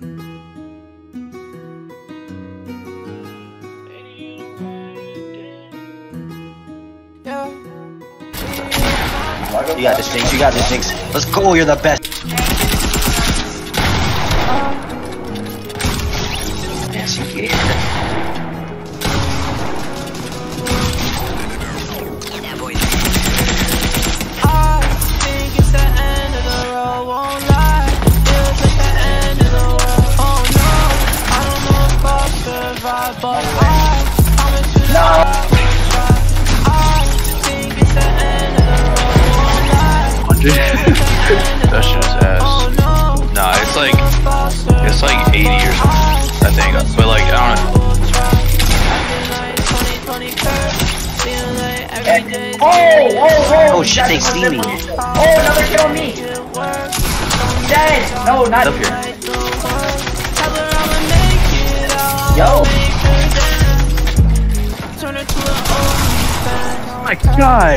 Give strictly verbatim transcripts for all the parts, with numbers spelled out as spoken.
You got this, Jinx. You got this, Jinx. Let's go. You're the best. Yes, you can. That shit is ass. Nah, it's like it's like eighty or something, I think. But like I don't know. Oh, oh, oh! Oh shit, they see me. Oh, another kill on me. Dead. No, not Up here. Yo. Oh my god.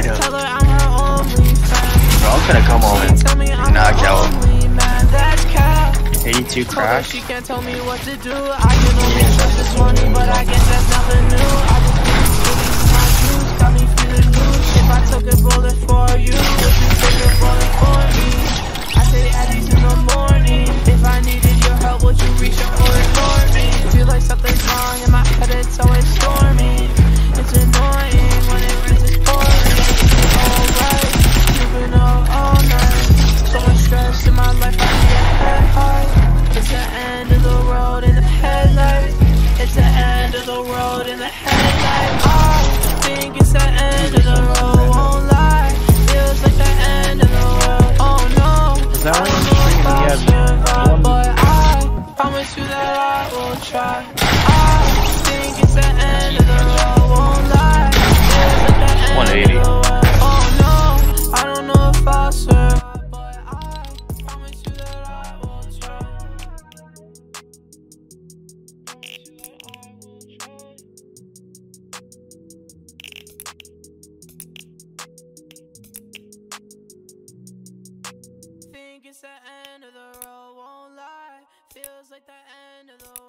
Bro, I'm gonna come home and knock out eighty-two crash. She can't tell me what to do. I can only trust this morning, but I guess that's nothing new. I just got me feeling loose. If I took a bullet for you, would you take a bullet for me? I say Addies in the morning. If I needed your help, would you reach out or ignore me? Feel like something's wrong in my head, it's always stormy. It's annoying when it rains, it's pouring. Alright, keeping up all night. So much stress in my life, I get head high. It's the end of the road in the headlights. It's the end of the road in the headlights. I think it's the end of the road, won't lie. Feels like the end of the world. Oh no, Is that I what don't you're know if I'll saying? survive, but I promise you that I will try. I think it's the end of the road, won't lie. Feels like the end one eighty. of the world. Oh no, I don't know if I'll survive. It's the end of the road, won't lie. Feels like the end of the